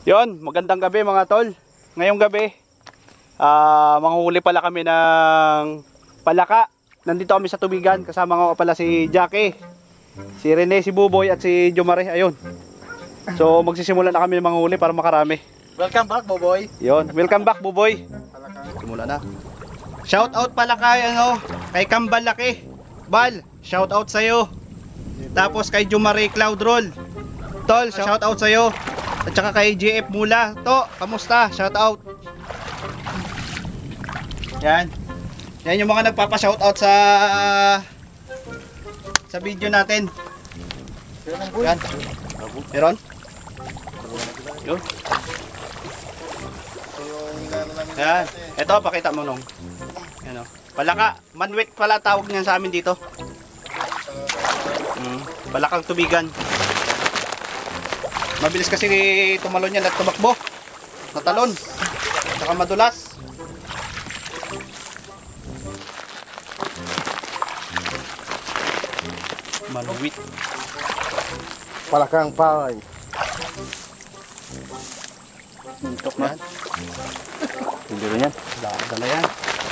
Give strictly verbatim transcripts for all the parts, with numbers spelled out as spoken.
Yon, magandang gabi mga tol. Ngayong gabi, ah, manghuli pala kami ng palaka. Nandito kami sa tubigan, kasama ko pala si Jackie, si Rene, si Buboy at si Jomare. Ayun. So magsisimula na kami ng manghuli para makarami. Welcome back, Boboy. Yon, welcome back Buboy. Simula na. Shout out pala kay ano, kay Kambal Laki. Bal, shout out sa iyo. Tapos kay Jomare Cloud Roll. Tol, shout out sa iyo. At saka kay J F Mula. To, kamusta? Shout out. Yan. Yan yung mga nagpapa-shout out sa sa video natin. Yan. Meron? Yun. Yan. Ito, pakita mo nung. Yan o. Palaka. Manwit pala tawag niyan sa amin dito. Hmm. Palakang tubigan. Mabilis kasi tumalon yan at tumakbo. Natalon. Saka madulas. Maluwit. Palakang paway. Mintok na. Hindi rin yan. Dala yan.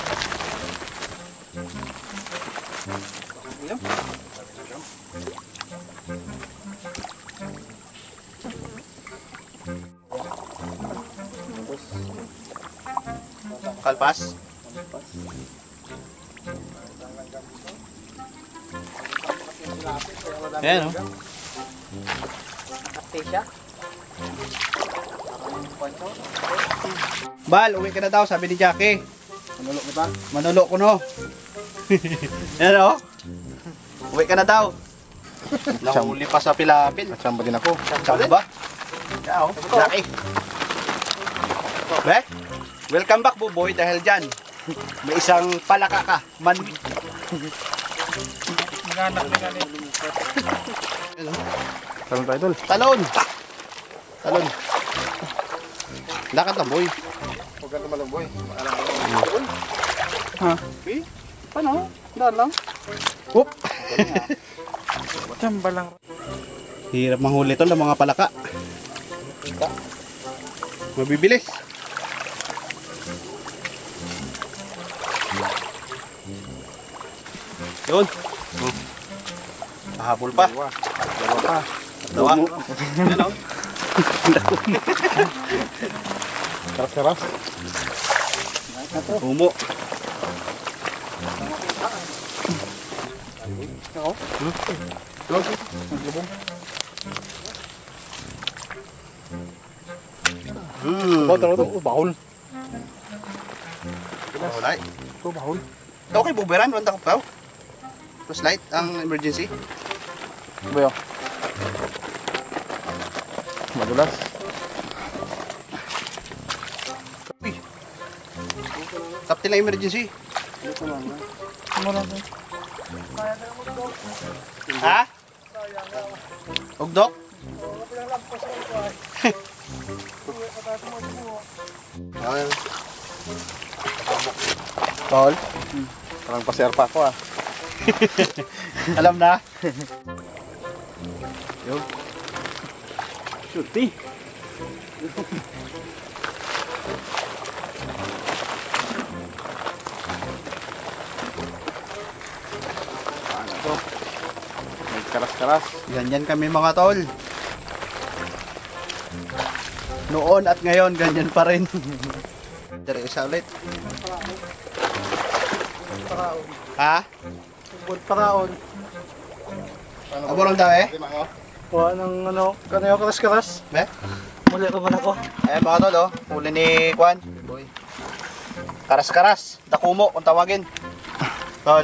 Kalpas. Ayan o. Bal, uwi ka na daw, sabi ni Jackie. Manulok kita. Manulok ko no. Ayan o. Uwi ka na daw. Nahuli pa sa pilapil. Matsamba din ako. Tsamba. Yan o. Jackie. Be? Welcome back Buboy dahil dyan may isang palaka ka. Man. Nanganak na nga Talon tayo, Tol. Talon. Talon. Lakad lang boy. Huwag ka tumalong, boy. Ha? Eh? Paano? Daan lang. Oop. Matsamba lang. Hirap manghuli tol ng mga palaka. Mabibilis. Yun. Oh. Pahabol pa. Dalawa. Dalawa pa. Dawa. Yan o. Karas-karas. Humo. Ako? Hmm? Tulog. Naglubong. Hmm. Oh, tara ito. Oh, bahol. Wala. Ito, bahol. Okay, buberan. Wanda ko pa. Plus light ang emergency. Ano ba yun? Madulas. Uy. Captain na emergency. Ano lang ito? Ha? Ugdok? Ayun. Bahol? Parang pasir pa ako ah. Alam na. Yo. Shooty. Ano to? May karas-karas. Ganyan kami mga tol. Noon at ngayon, ganyan pa rin. Dari isa ulit. Ha? Bud paraon. Abo lang daw eh? Kuha ng ano, kanayo karas-karas. Be? Muli ko man ako. Eh mga tol oh, huli ni Kwan. Boy. Karas-karas, dakumo kung tawagin. Tol.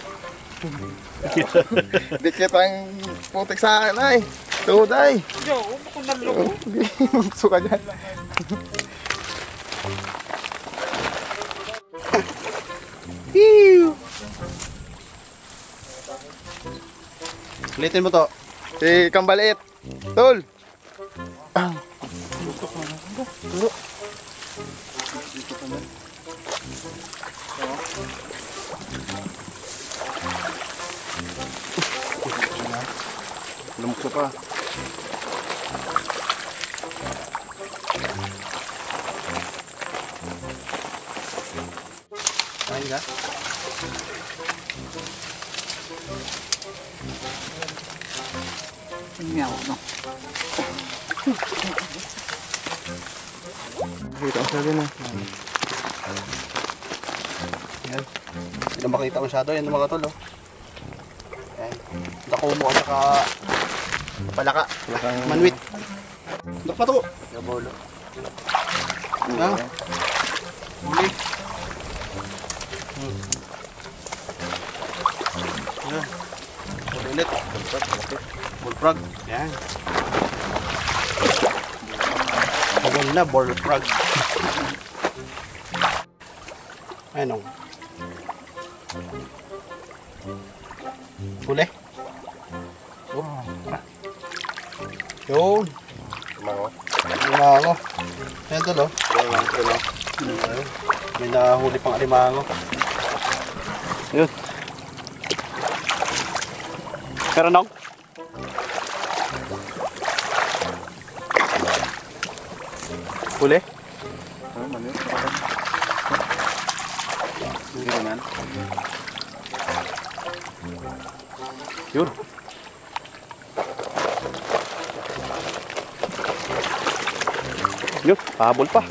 Di kita ang putik sa akin ay. Tuhod ay. Yo, umo ko naloko. Suka dyan. Hiu. Ulitin mo to. Si Kambaliit. Tol. Ah. Lumukso pa. Diba? Meow, no? Kita ko din eh. Yan. Hindi na makita masyado. Yan mga tol. Oh. Yan. Nakumo at saka palaka. Manwit. Dok pa to. Gabolo. Ah. Huli. Hmm. Yan. Huli ulit. Bullfrog. Yan. Pagod na, bullfrog. Ayan o. Huli. Oh. Yun. Tumango. Alimango. Ayan tol oh. Tumango ko lang. Ayun. May nahuli pang alimango. Yun. Meron nong? Huli? Ano man yun? Hindi naman. Yun. Yun, pahabol pa.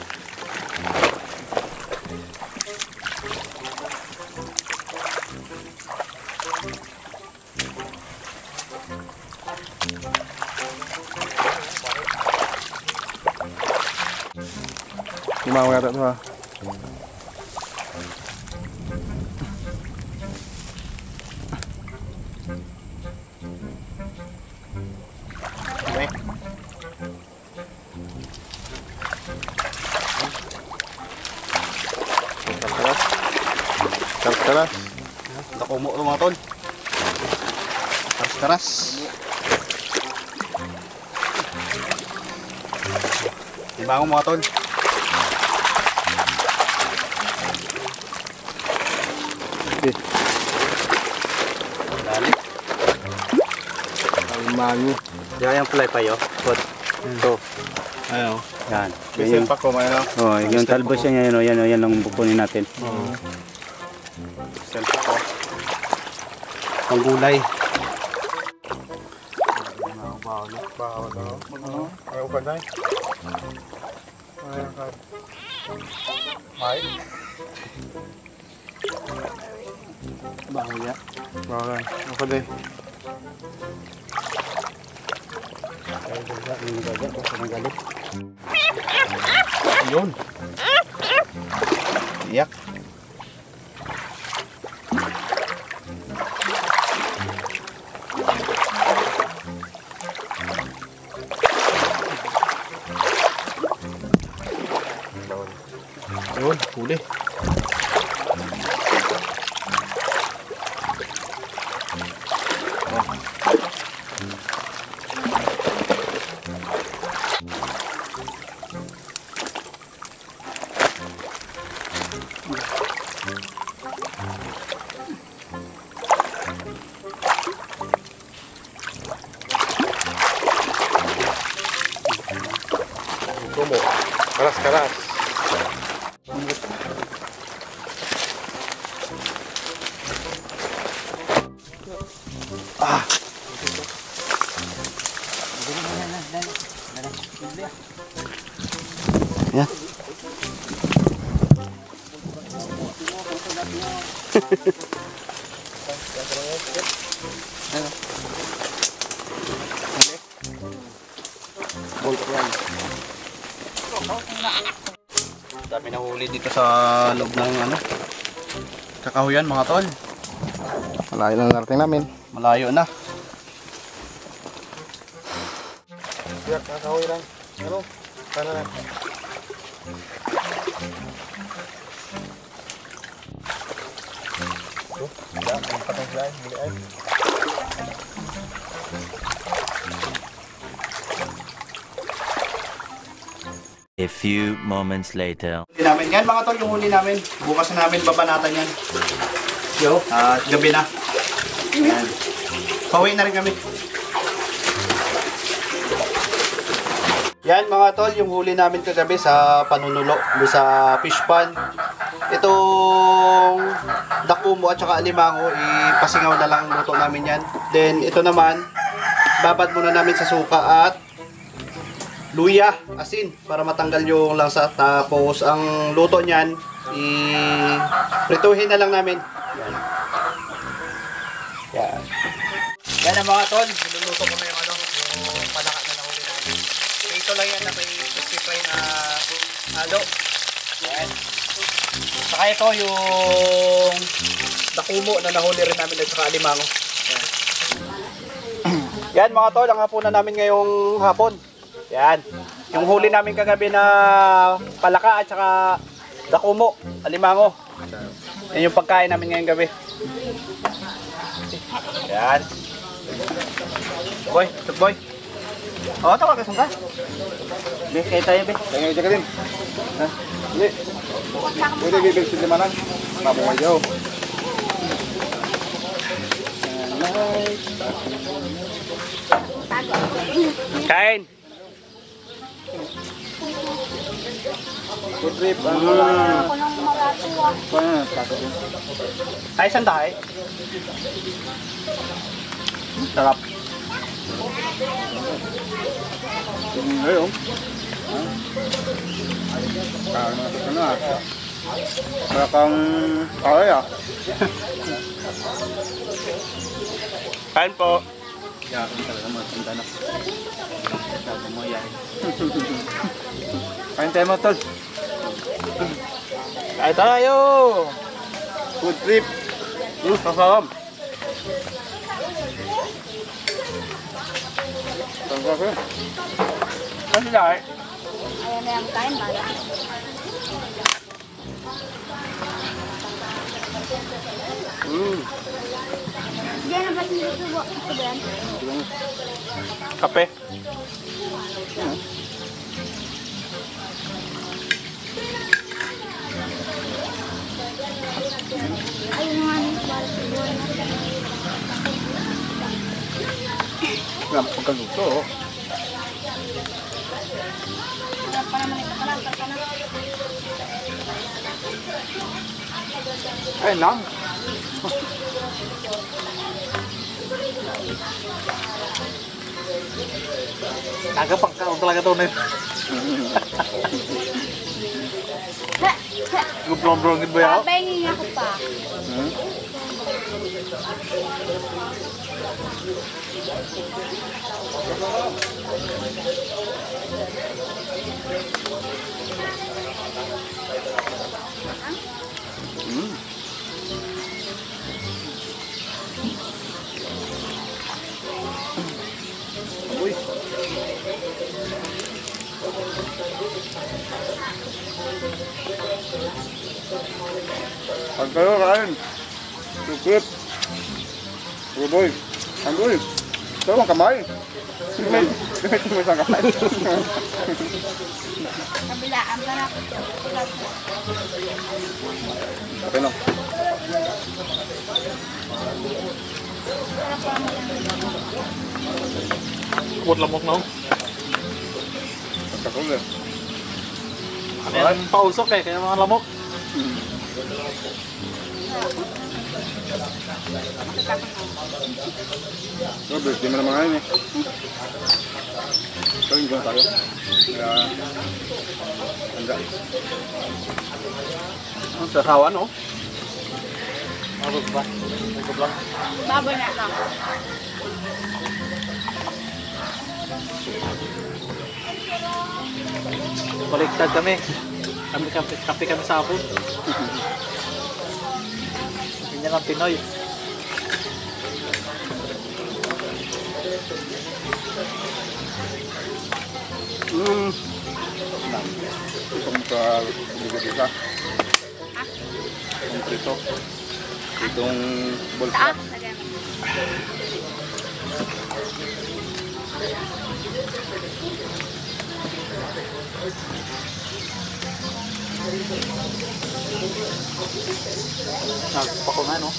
Tumango yata ito ha. Okay. Karas. Karas. Nakumo ito mga tol. Karas-karas. Limango mga tol. Okay. Dali. Alimango. Yan yung fly pa yun. Put. Ito. Ayun. Yan. Kasi Yan yung, pa ko may ano. oh, yung talbos yan, yan, yan, yan, yan lang bukunin natin. Oo. Selfie ko. Panggulay. Bawal bawal bawal. Ayaw ka dahil. Ayaw ka. May. Bawal ya. Bawal. Ayaw ka dahil. Yun. Iyak. Yun, huli. Tumo. Karas karas. Ah. Yan. Dami na huli dito sa loob ng ano, kakahuyan mga tol. Malayo na narating namin. Malayo na. Siyak, nakakahoy lang. Ano? Sana na. Oh, wala. Ang patang sila. Hindi ay. A few moments later. Huli namin. Yan mga tol, yung huli namin. Bukas na namin babanatan yan. Yo. At gabi na. Yan. Pauwi na rin kami. Yan mga tol, yung huli namin kagabi sa panunulo, doon sa fish pond. itong dakumo at saka alimango, ipasingaw na lang luto namin yan. Then ito naman, babad muna namin sa suka at luya, asin, para matanggal yung lansa. Tapos ang luto niyan, i-prituhin na lang namin. Yan. Yan. Yan ang mga tol, niluluto ko na yung ano, yung palaka na nahuli namin. Ito lang yan na may crispy fry na halo. Yan. Saka ito yung dakumo na nahuli rin namin at saka alimango. Yan. Yan mga tol, ang hapunan namin ngayong hapon. Yan. Yung huli namin kagabi na palaka at saka dakumo, alimango. Yan yung pagkain namin ngayong gabi. Yan. Boy, boy. Oh, tawag ka sungka. Be, kayo tayo, be. Tingnan ka din. Ha? Hindi. Pwede bibig sa limanan. Mabuhayaw. Kain. Good trip. Ang Mm. Ako nang maratuwa. Paano? Tato. Ay, sanday. Sarap. Tingnan ngayon. Ha? Kaya naman ito na. Kaya kang kaya ah. Kain po. Yeah, talaga matanda na. Sabi mo yan. Kain tayo mga tol. Kain tayo. Good trip. Mm, sasarap. Tangkap eh. Kasi dahil. Ayan na yung kain, bala. Mm, Diyan na ba yung subo? Ito ba yan? kape. Ayun nga rin, bala subo na. Nga, pagkaluto oh. Sarap pa naman ito. Sarap pa na. Ay, nang. Nagapagkaroon talaga ito na yun. Ha! Ha! Gublong-blongin ba yun? Papahingin ako pa. Hmm? Hmm. Uy. Pag kayo kain. Sukip. Ruboy. Andoy. Ito ang kamay. Gamit gamit mo isang kamay. Kabilaan pa na. Okay no. Sarap pa naman yan. Kuot lamok na. Pagkakul eh. Ayan, pausok eh, kaya mga lamok. Grabe, di mo naman ngayon eh. Pero hindi na tayo. Kaya... Handa. Ang sasawan, no? Mabog ba? Mabog lang. Baboy na lang. Baliktad kami. Kami kape, kape kami sa hapon. Ganyan ang Pinoy. Mm. Itong sa ligot isa. Itong prito. Itong bulsa. Taas. Lagyan. Nagpa ko nga, no?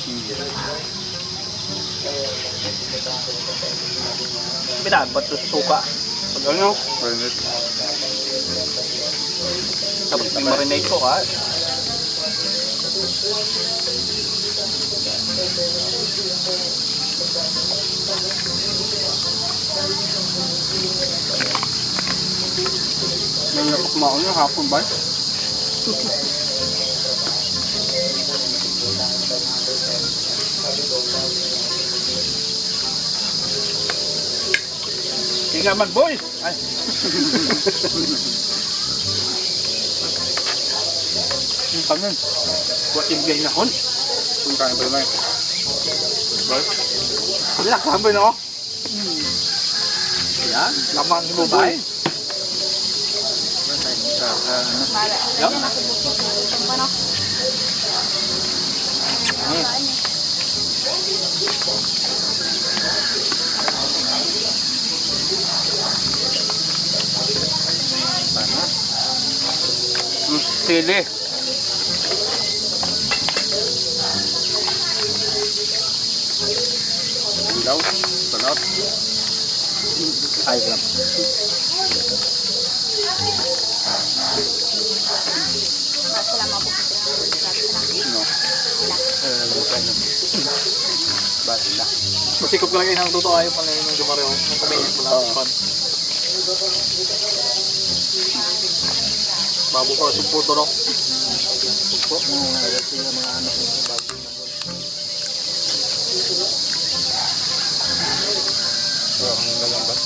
Binagbat to sa suka. Pag ano, Marinate. tapos i-marinate ko, ha? Nang nakukumaon niya hapon ba? Hinga man, boy! Ay, Yung kanin. buat yung biyahe na kon. Kung kanin ba yun ay? Ba? Wala, kamboy na ako. Yan, lamang ni Bubay. Mala. Yup. Yan ako buko. Ang paano? Mm, sili. Ilaw. Sarap. Ay, lang. Sila mabubuti. No. Basta. Masikop ko lang yun ang totoo ayaw pala yung dumareho. Nang kabihin mo lang. Oo. Bago ko, suporto no. So, ang galang ba?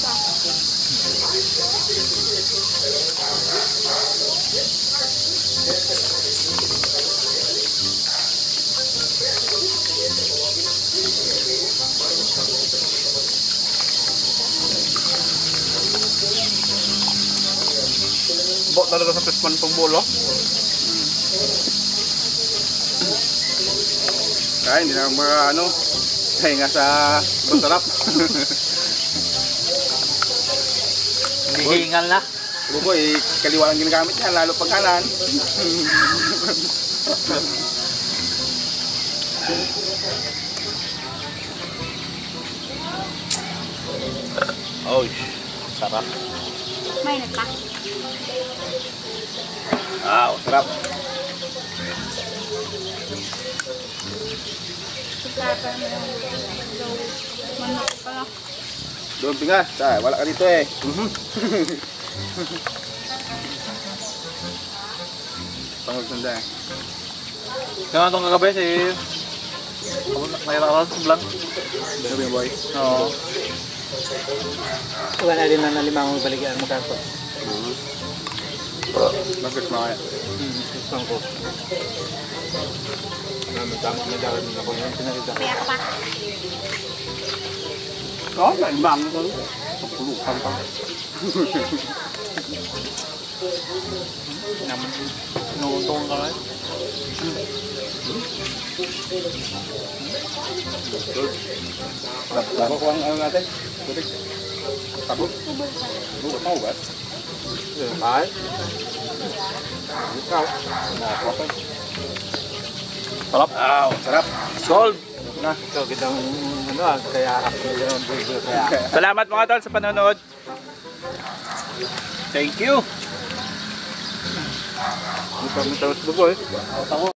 Bot talaga sa pispan itong bolo. Kaya hindi na mga ano. Kaya nga sa masarap. Hindi hingal na. Buboy, kaliwa lang ginagamit niya, lalo pag kanan. Oh, sarap. Mainit pa. Ah, sarap. Sukata mo yung manok pala. Doon pingas, ah, wala ka dito eh. Pangugsanda eh. Kaya itong kagabi si... Nakita ka sa vlog. Sabi boy. Oo. Wala din na nalimang balikan mo kako. Bakit mga kaya? Hmm, isang ko. Namin tama na daw na ko yung pinakita. Kaya ka pa. Có, lại bằng thôi. Không có. Nằm nô tôn thôi. Dapat ko ang ano natin? Tubig. Tapos? Bukas mau ba? Ay. Ikaw. Sarap. Ah, sarap. Solve. Na. Ikaw kitang ano ah, kaya ako yung burger kaya. Salamat mga tol sa panonood. Thank you. Hindi pa mo tapos buboy.